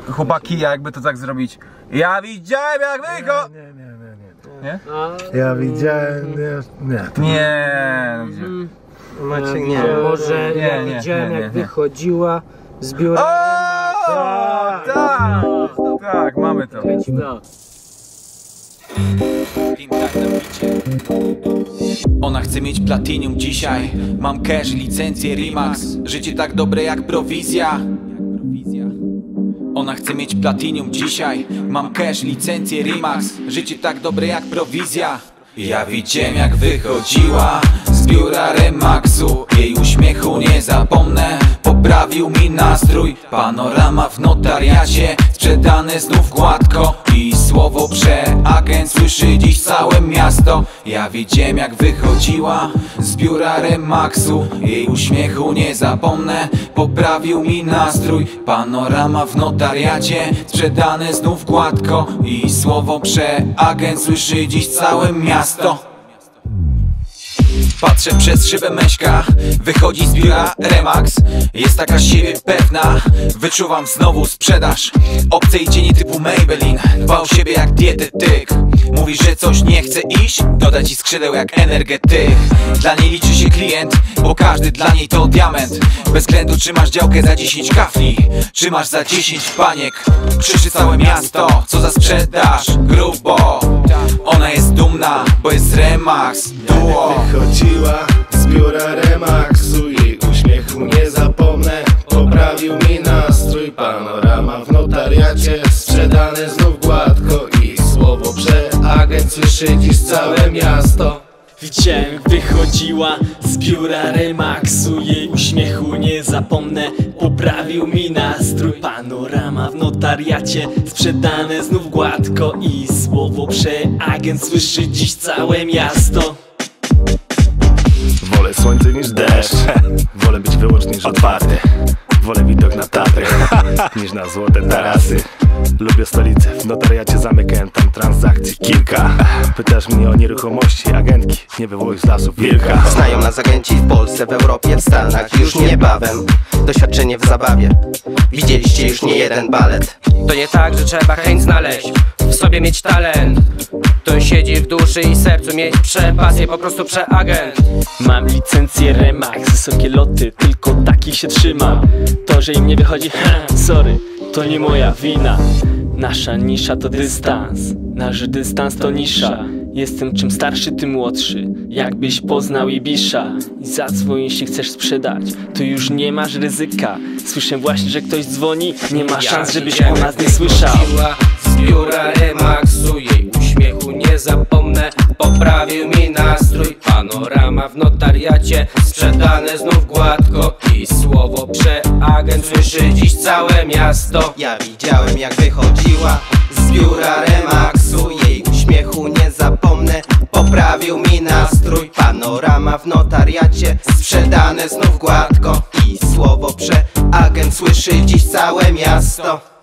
chłopaki, jakby to tak zrobić. Ja widziałem jak wycho... Nie? Ja widziałem... Nie. Maciek, nie. Może ja widziałem jak wychodziła z biura. Tak, mamy to. Ona chce mieć platinium dzisiaj. Mam cash, licencję, Remax. Życie tak dobre jak prowizja. Ona chce mieć platinium dzisiaj. Mam cash, licencję, Remax. Życie tak dobre jak prowizja. Ja widziałem jak wychodziła z biura Remaxu. Jej uśmiechu nie zapomnę, poprawił mi nastrój. Panorama w notariacie, sprzedane znów gładko. I słowo agent słyszy dziś całe miasto. Ja widziałem jak wychodziła z biura Remaxu. Jej uśmiechu nie zapomnę, poprawił mi nastrój. Panorama w notariacie, sprzedane znów gładko. I słowo agent słyszy dziś całe miasto. Patrzę przez szybę Meśka, wychodzi z biura Remax. Jest taka siebie pewna, wyczuwam znowu sprzedaż. Obcej cieni typu Maybelline, dba o siebie jak dietetyk. Mówi, że coś nie chce iść, doda ci skrzydeł jak energetyk. Dla niej liczy się klient, bo każdy dla niej to diament. Bez względu czy masz działkę za 10 kafli, czy masz za 10 baniek. Krzyczy całe miasto, co za sprzedaż, grubo. Ona jest dumna, bo jest Remax Duo. Wychodziła z biura Remaxu. Jej uśmiechu nie zapomnę, poprawił mi nastrój. Panorama w notariacie, sprzedane znów gładko. I słowo agent słyszy dziś całe miasto. Widziałem jak wychodziła z biura Remaxu. Jej uśmiechu nie zapomnę, poprawił mi nastrój. Panorama w notariacie, sprzedane znów gładko. I słowo agent słyszy dziś całe miasto. Wolę słońce niż deszcz, wolę być wyłącznie otwarty. Wolę widok na Tatry niż na złote tarasy. Lubię stolicę, w notariacie zamykałem tam transakcji kilka. Pytasz mnie o nieruchomości, agentki, nie wywołuj z lasów wilka. Znają nas agenci w Polsce, w Europie, w Stanach już niebawem. Doświadczenie w zabawie, widzieliście już nie jeden balet. To nie tak, że trzeba chęć znaleźć, w sobie mieć talent. To siedzi w duszy i sercu, mieć przepasję, po prostu przeagent. Mam licencję Remax, wysokie loty, tylko takich się trzymam. To, że im nie wychodzi, sorry, to nie moja wina. Nasza nisza to dystans, nasz dystans to nisza. Jestem czym starszy, tym młodszy, jakbyś poznał Ibisza. I zadzwoń, jeśli chcesz sprzedać, to już nie masz ryzyka. Słyszę właśnie, że ktoś dzwoni, nie ma szans, żebyś o nas nie słyszał. Z biura Remaxu, jej uśmiechu nie zapomnę, poprawił mi nastrój. Panorama w notariacie, sprzedane znów gładko. I słowo agent słyszy dziś całe miasto. Ja widziałem jak wychodziła z biura Remaxu. Jej uśmiechu nie zapomnę, poprawił mi nastrój. Panorama w notariacie, sprzedane znów gładko. I słowo agent słyszy dziś całe miasto.